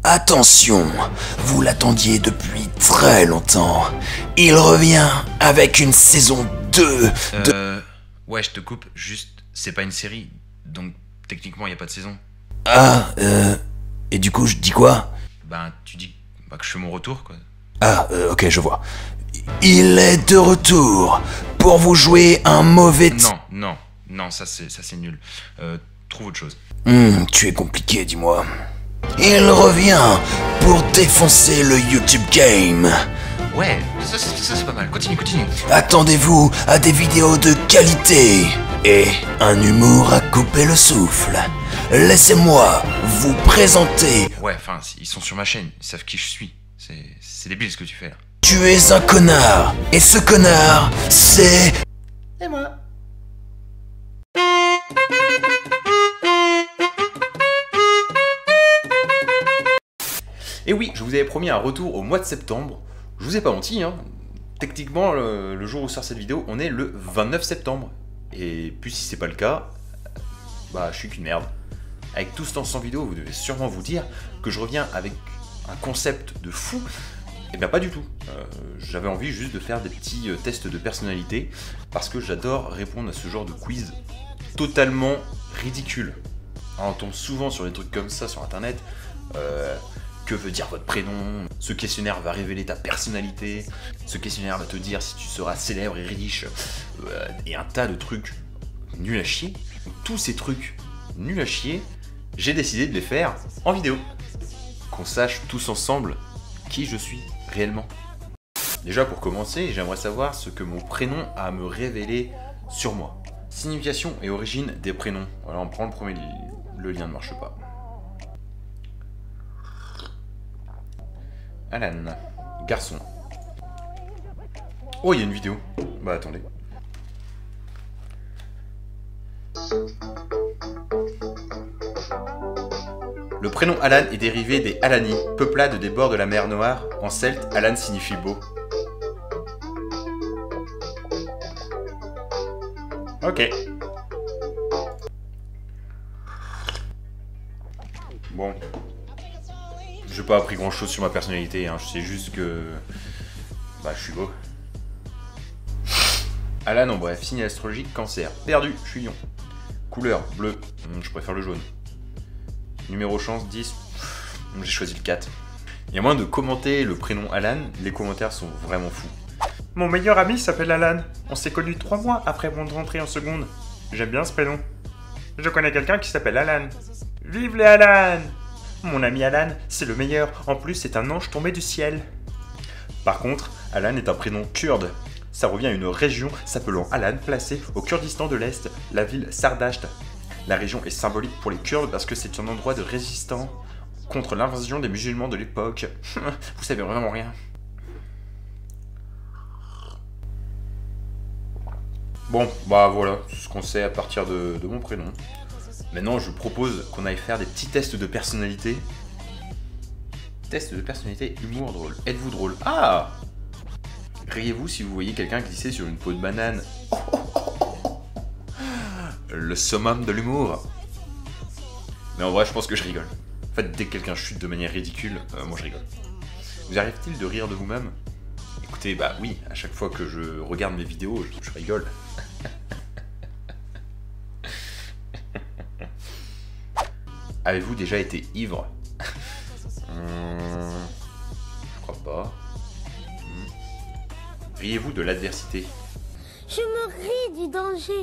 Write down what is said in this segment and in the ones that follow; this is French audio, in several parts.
Attention, vous l'attendiez depuis très longtemps. Il revient avec une saison 2 de... Ouais, je te coupe, juste, c'est pas une série, donc techniquement y a pas de saison. Ah, et du coup, je dis quoi? Ben, tu dis que je fais mon retour, quoi. Ah, ok, je vois. Il est de retour pour vous jouer un mauvais... Non, ça c'est nul. Trouve autre chose. Tu es compliqué, dis-moi. Il revient pour défoncer le YouTube Game. Ouais, ça c'est pas mal, continue. Attendez-vous à des vidéos de qualité et un humour à couper le souffle. Laissez-moi vous présenter. Ouais, enfin, ils sont sur ma chaîne, ils savent qui je suis. C'est débile ce que tu fais là. Tu es un connard, et ce connard, c'est... Et moi. Et oui, je vous avais promis un retour au mois de septembre. Je vous ai pas menti, hein. Techniquement, le jour où sort cette vidéo, on est le 29 septembre. Et puis si c'est pas le cas, bah je suis qu'une merde. Avec tout ce temps sans vidéo, vous devez sûrement vous dire que je reviens avec un concept de fou. Eh bien pas du tout. J'avais envie juste de faire des petits tests de personnalité parce que j'adore répondre à ce genre de quiz totalement ridicule. On tombe souvent sur des trucs comme ça sur internet. Que veut dire votre prénom? Ce questionnaire va révéler ta personnalité. Ce questionnaire va te dire si tu seras célèbre et riche. Et un tas de trucs nuls à chier. Donc, tous ces trucs nuls à chier, j'ai décidé de les faire en vidéo. Qu'on sache tous ensemble qui je suis réellement. Déjà pour commencer, j'aimerais savoir ce que mon prénom a à me révéler sur moi. Signification et origine des prénoms. Voilà, on prend le premier, le lien ne marche pas. Alan, garçon. Oh, il y a une vidéo. Bah attendez. Le prénom Alan est dérivé des Alani, peuplade des bords de la mer Noire. En celte, Alan signifie beau. Ok. Bon. J'ai pas appris grand chose sur ma personnalité, hein. Je sais juste que... Bah, je suis beau. Alan, en bref, signe astrologique, cancer. Perdu, je suis lion. Couleur, bleu, je préfère le jaune. Numéro chance, 10, j'ai choisi le 4. Il y a moins de commenter le prénom Alan, les commentaires sont vraiment fous. Mon meilleur ami s'appelle Alan. On s'est connus 3 mois après mon rentrée en seconde. J'aime bien ce prénom. Je connais quelqu'un qui s'appelle Alan. Vive les Alan! Mon ami Alan, c'est le meilleur. En plus, c'est un ange tombé du ciel. Par contre, Alan est un prénom kurde. Ça revient à une région s'appelant Alan, placée au Kurdistan de l'Est, la ville Sardasht. La région est symbolique pour les Kurdes parce que c'est un endroit de résistance contre l'invasion des musulmans de l'époque. Vous savez vraiment rien. Bon, bah voilà, c'est ce qu'on sait à partir de mon prénom. Maintenant, je propose qu'on aille faire des petits tests de personnalité. Test de personnalité, humour drôle. Êtes-vous drôle? Ah! Riez-vous si vous voyez quelqu'un glisser sur une peau de banane. Le summum de l'humour. Mais en vrai, je pense que je rigole. En fait, dès que quelqu'un chute de manière ridicule, moi je rigole. Vous arrive-t-il de rire de vous-même? Écoutez, bah oui, à chaque fois que je regarde mes vidéos, je rigole. Avez-vous déjà été ivre? Je crois pas. Riez-vous de l'adversité? Je me ris du danger.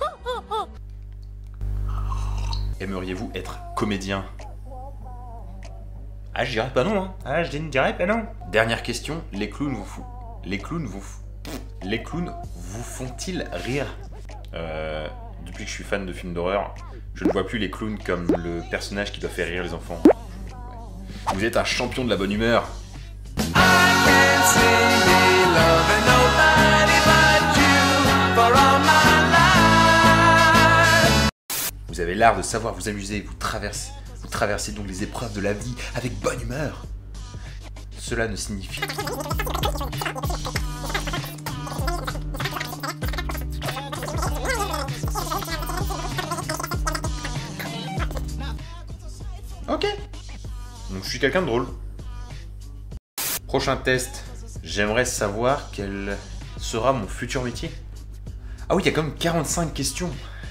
Aimeriez-vous être comédien? Ah, je dirais pas non, hein. Ah, je dirais pas non. Dernière question, les clowns Les clowns vous font-ils rire? Depuis que je suis fan de films d'horreur, je ne vois plus les clowns comme le personnage qui doit faire rire les enfants. Vous êtes un champion de la bonne humeur. Vous avez l'art de savoir vous amuser, vous traversez donc les épreuves de la vie avec bonne humeur. Cela ne signifie... Ok. Donc je suis quelqu'un de drôle. Prochain test. J'aimerais savoir quel sera mon futur métier. Ah oui, il y a quand même 45 questions.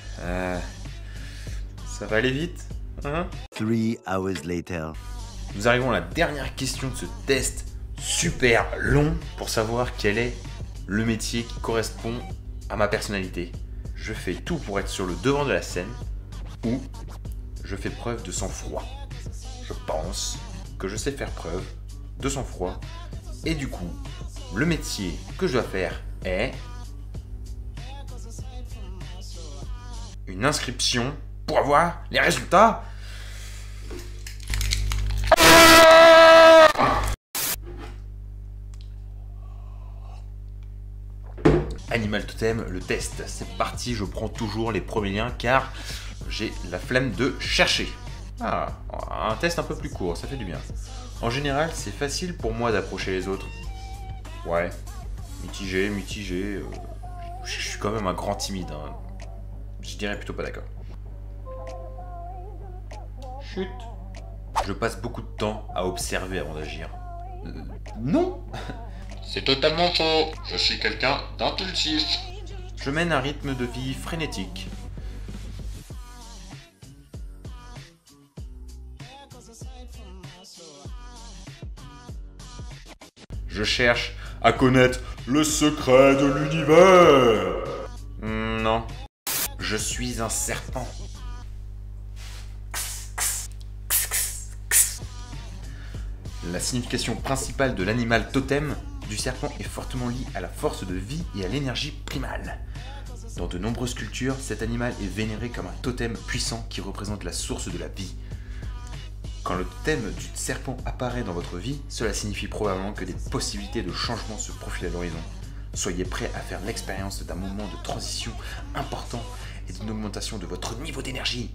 Ça va aller vite. 3 hours later. Nous arrivons à la dernière question de ce test super long pour savoir quel est le métier qui correspond à ma personnalité. Je fais tout pour être sur le devant de la scène ou je fais preuve de sang-froid. Je pense que je sais faire preuve de sang-froid et du coup, le métier que je dois faire est une inscription pour avoir les résultats. Animal Totem, le test, c'est parti, je prends toujours les premiers liens car j'ai la flemme de chercher. Ah, un test un peu plus court, ça fait du bien. En général, c'est facile pour moi d'approcher les autres. Ouais, mitigé. Je suis quand même un grand timide. Hein. Je dirais plutôt pas d'accord. Chut. Je passe beaucoup de temps à observer avant d'agir. Non. C'est totalement faux. Je suis quelqu'un d'impulsif. Je mène un rythme de vie frénétique. Je cherche à connaître le secret de l'univers. Non. Je suis un serpent. La signification principale de l'animal totem du serpent est fortement liée à la force de vie et à l'énergie primale. Dans de nombreuses cultures, cet animal est vénéré comme un totem puissant qui représente la source de la vie. Quand le totem du serpent apparaît dans votre vie, cela signifie probablement que des possibilités de changement se profilent à l'horizon. Soyez prêts à faire l'expérience d'un moment de transition important et d'une augmentation de votre niveau d'énergie.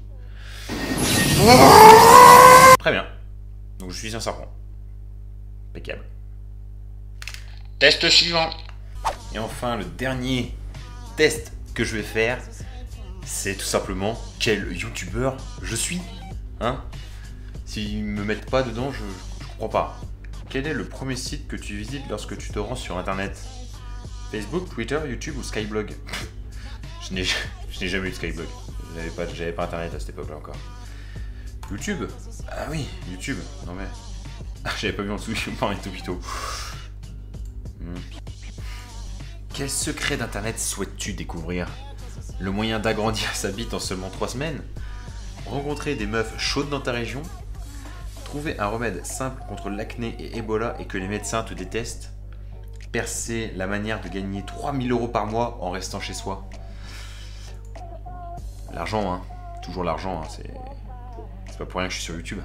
Très bien. Donc je suis un serpent. Impeccable. Test suivant. Et enfin, le dernier test que je vais faire, c'est tout simplement quel youtubeur je suis. Hein? S'ils me mettent pas dedans, je comprends pas. Quel est le premier site que tu visites lorsque tu te rends sur internet? Facebook, Twitter, YouTube ou Skyblog? Je n'ai jamais eu de Skyblog. J'avais pas internet à cette époque-là encore. YouTube? Ah oui, YouTube. Non mais... Ah, j'avais pas vu en dessous, je me parlais tout plutôt. Quel secret d'internet souhaites-tu découvrir? Le moyen d'agrandir sa bite en seulement 3 semaines? Rencontrer des meufs chaudes dans ta région? Trouver un remède simple contre l'acné et Ebola et que les médecins te détestent? Percer la manière de gagner 3000 € par mois en restant chez soi? L'argent, hein. Toujours l'argent, hein. C'est pas pour rien que je suis sur YouTube.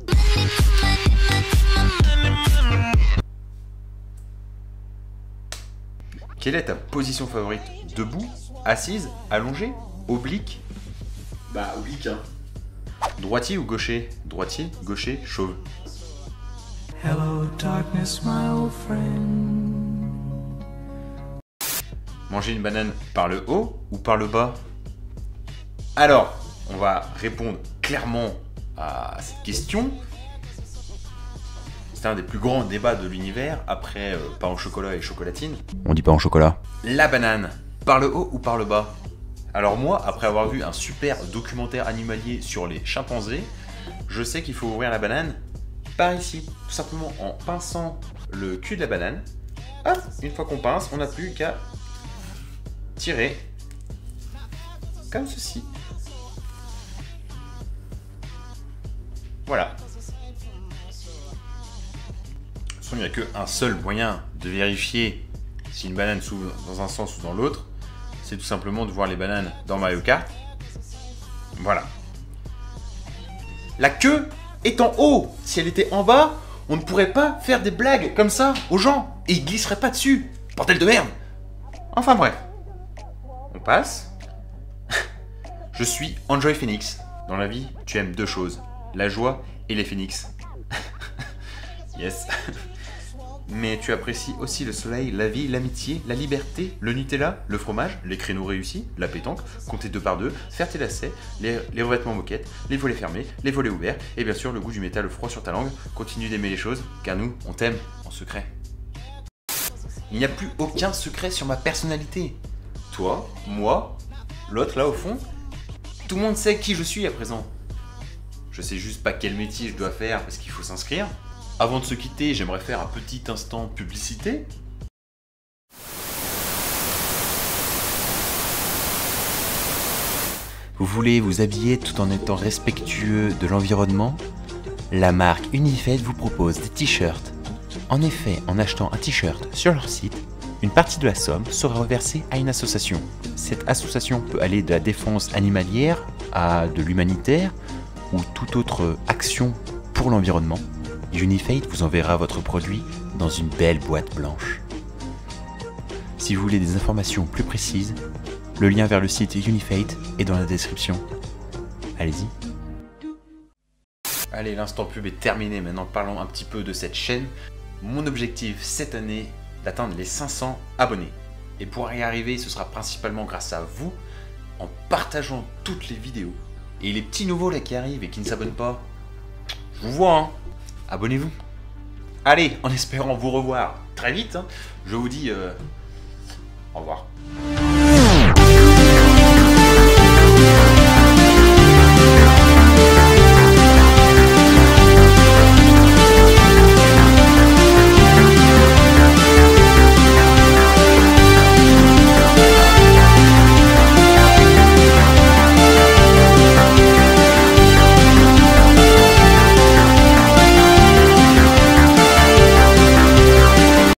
Quelle est ta position favorite? Debout? Assise? Allongée? Oblique? Bah, oblique, hein. Droitier ou gaucher? Droitier, gaucher, chauve. Hello darkness, my old friend. Manger une banane par le haut ou par le bas? Alors, on va répondre clairement à cette question. C'est un des plus grands débats de l'univers, après pain au chocolat et chocolatine. On dit pain au chocolat. La banane, par le haut ou par le bas? Alors moi, après avoir vu un super documentaire animalier sur les chimpanzés, je sais qu'il faut ouvrir la banane par ici. Tout simplement en pinçant le cul de la banane. Hop, une fois qu'on pince, on n'a plus qu'à tirer comme ceci. Voilà. Il n'y a qu'un seul moyen de vérifier si une banane s'ouvre dans un sens ou dans l'autre, c'est tout simplement de voir les bananes dans Mario Kart. Voilà. La queue est en haut. Si elle était en bas, on ne pourrait pas faire des blagues comme ça aux gens et ils glisseraient pas dessus. Bordel de merde. Enfin bref. On passe. Je suis Enjoy Phoenix. Dans la vie, tu aimes deux choses, la joie et les phoenix. Yes. mais tu apprécies aussi le soleil, la vie, l'amitié, la liberté, le Nutella, le fromage, les créneaux réussis, la pétanque, compter 2 par 2, faire tes lacets, les revêtements moquettes, les volets fermés, les volets ouverts, et bien sûr le goût du métal froid sur ta langue. Continue d'aimer les choses, car nous, on t'aime en secret. Il n'y a plus aucun secret sur ma personnalité. Toi, moi, l'autre là au fond, tout le monde sait qui je suis à présent. Je sais juste pas quel métier je dois faire parce qu'il faut s'inscrire. Avant de se quitter, j'aimerais faire un petit instant publicité. Vous voulez vous habiller tout en étant respectueux de l'environnement? La marque Unifate vous propose des t-shirts. En effet, en achetant un t-shirt sur leur site, une partie de la somme sera reversée à une association. Cette association peut aller de la défense animalière à de l'humanitaire ou toute autre action pour l'environnement. Unifate vous enverra votre produit dans une belle boîte blanche. Si vous voulez des informations plus précises, le lien vers le site Unifate est dans la description. Allez-y. Allez, l'instant pub est terminé. Maintenant, parlons un petit peu de cette chaîne. Mon objectif cette année, d'atteindre les 500 abonnés. Et pour y arriver, ce sera principalement grâce à vous, en partageant toutes les vidéos. Et les petits nouveaux là qui arrivent et qui ne s'abonnent pas, je vous vois, hein. Abonnez-vous. Allez, en espérant vous revoir très vite, hein, je vous dis au revoir.